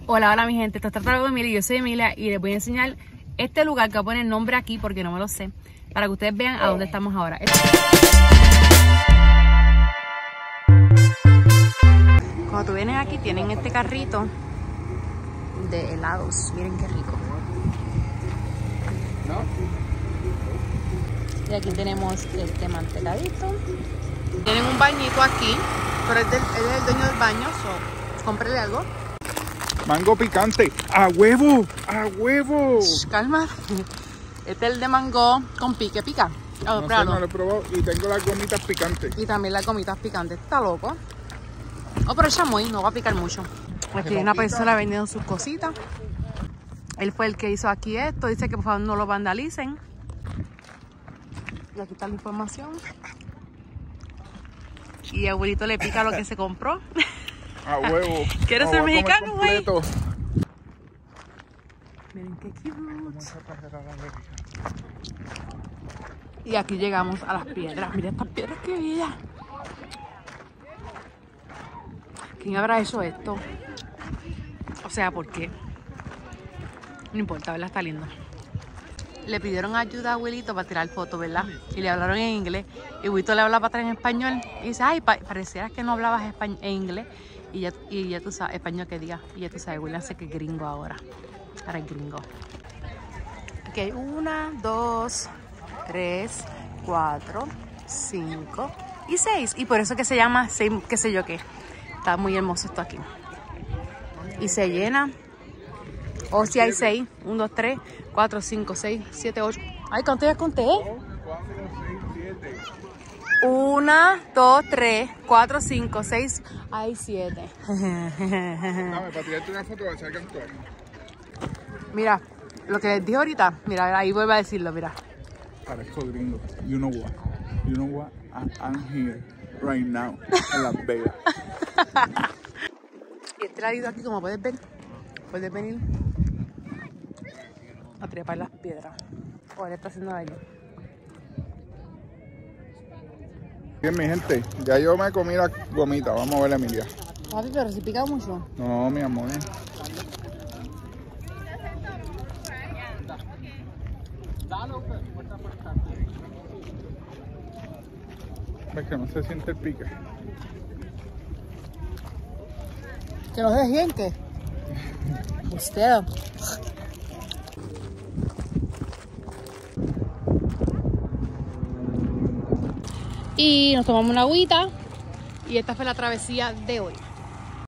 Hola, hola mi gente, esto es Tratando con Emilia, yo soy Emilia y les voy a enseñar este lugar que voy a poner el nombre aquí porque no me lo sé, para que ustedes vean a dónde estamos ahora. Cuando tú vienes aquí tienen este carrito de helados, miren qué rico. Y aquí tenemos este mantecadito. Tienen un bañito aquí, pero él es el dueño del baño, so cómprele algo. Mango picante, ¡a huevo! ¡A huevo! Shh, calma. Este es el de mango con pique, pica. No sé, no lo he probado y tengo las gomitas picantes. Y también las gomitas picantes. Está loco. Oh, pero es chamoy, no va a picar mucho. Aquí hay una persona vendiendo sus cositas. Él fue el que hizo aquí esto. Dice que por favor no lo vandalicen. Y aquí está la información. Y abuelito le pica lo que se compró. ¡A huevo! ¿Quieres ser mexicano, güey? Miren qué cute. Y aquí llegamos a las piedras. Miren estas piedras, qué bellas. ¿Quién habrá hecho esto? O sea, ¿por qué? No importa, ¿verdad? Está lindo. Le pidieron ayuda a abuelito para tirar fotos, ¿verdad? Y le hablaron en inglés. Y abuelito le habla para atrás en español. Y dice, ay, pareciera que no hablabas en inglés. Y ya tú sabes, español que diga. Y ya tú sabes, William sé que es gringo ahora. Ahora es gringo. Ok, 1, 2, 3, 4, 5 y 6. Y por eso que se llama 6, qué sé yo qué. Está muy hermoso esto aquí. Y se llena. O si hay 6. 1, 2, 3, 4, 5, 6, 7, 8. Ay, ¿cuánto ya conté? 1, 2, 3, 4, 5, 6. Hay 7. Dame, para tirarte una foto, vas a cantar. Mira, lo que les dije ahorita. Mira, ahí vuelvo a decirlo, mira. Parezco gringo. You know what? You know what? I'm here right now en Las Vegas. Y este ladito aquí, como puedes ver, puedes venir a trepar las piedras. O él está haciendo daño. Bien, mi gente, ya yo me comí la gomita. Vamos a ver a Emilia. Papi, pero si pica mucho. No, mi amor. Es que no se siente el pique. Que no se siente. Usted. Y nos tomamos una agüita. Y esta fue la travesía de hoy.